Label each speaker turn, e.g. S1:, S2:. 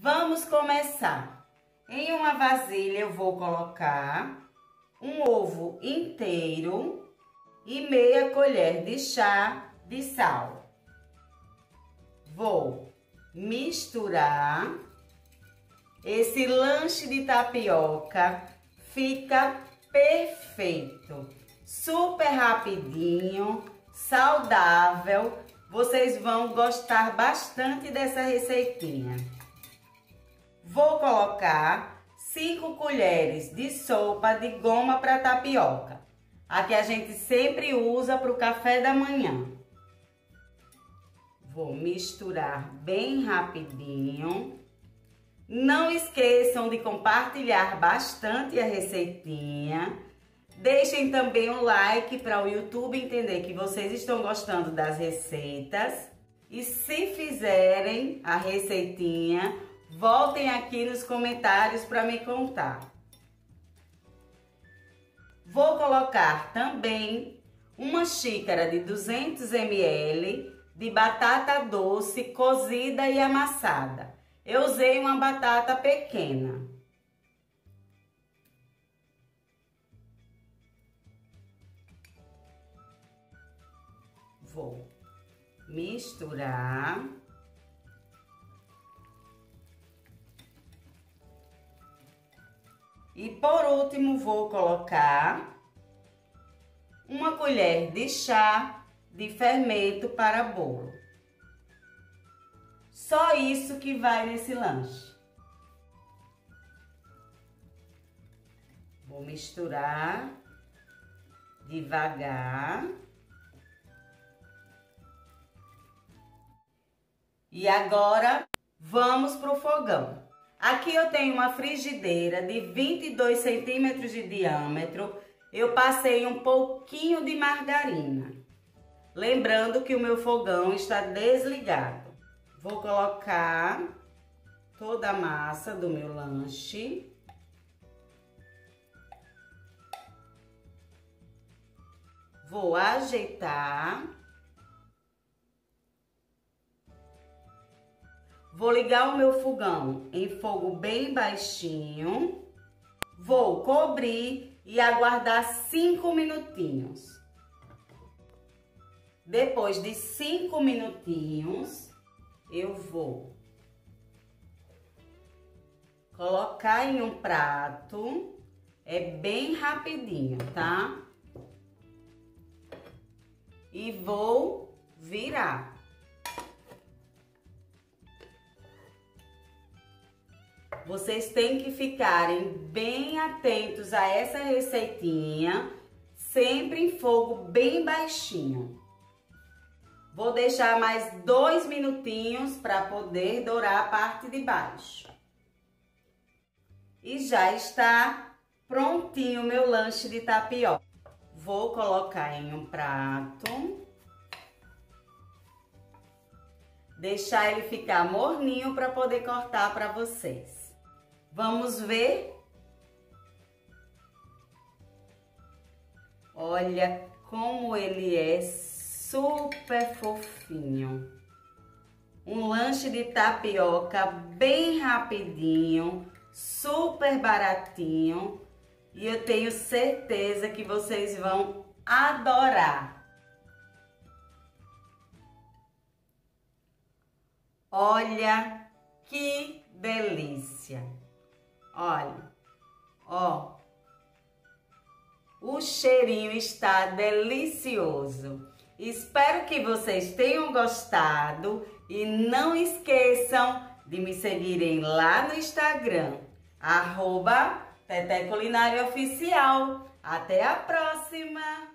S1: Vamos começar. Em uma vasilha eu vou colocar um ovo inteiro e meia colher de chá de sal. Vou misturar. Esse lanche de tapioca fica perfeito, super rapidinho, saudável. Vocês vão gostar bastante dessa receitinha. Vou colocar 5 colheres de sopa de goma para tapioca, a que a gente sempre usa para o café da manhã. Vou misturar bem rapidinho. Não esqueçam de compartilhar bastante a receitinha. Deixem também um like para o YouTube entender que vocês estão gostando das receitas. E se fizerem a receitinha, voltem aqui nos comentários para me contar. Vou colocar também uma xícara de 200 ml de batata doce cozida e amassada. Eu usei uma batata pequena. Vou misturar. E por último vou colocar uma colher de chá de fermento para bolo. Só isso que vai nesse lanche. Vou misturar devagar. E agora vamos para o fogão. Aqui eu tenho uma frigideira de 22 centímetros de diâmetro. Eu passei um pouquinho de margarina. Lembrando que o meu fogão está desligado. Vou colocar toda a massa do meu lanche. Vou ajeitar. Vou ligar o meu fogão em fogo bem baixinho. Vou cobrir e aguardar 5 minutinhos. Depois de 5 minutinhos, eu vou colocar em um prato. É bem rapidinho, tá? E vou virar. Vocês têm que ficarem bem atentos a essa receitinha, sempre em fogo bem baixinho. Vou deixar mais 2 minutinhos para poder dourar a parte de baixo. E já está prontinho o meu lanche de tapioca. Vou colocar em um prato. Deixar ele ficar morninho para poder cortar para vocês. Vamos ver? Olha como ele é super fofinho. Um lanche de tapioca bem rapidinho, super baratinho. E eu tenho certeza que vocês vão adorar. Olha que delícia! Olha, ó, o cheirinho está delicioso. Espero que vocês tenham gostado e não esqueçam de me seguirem lá no Instagram, @TeteCulináriaOficial. Até a próxima!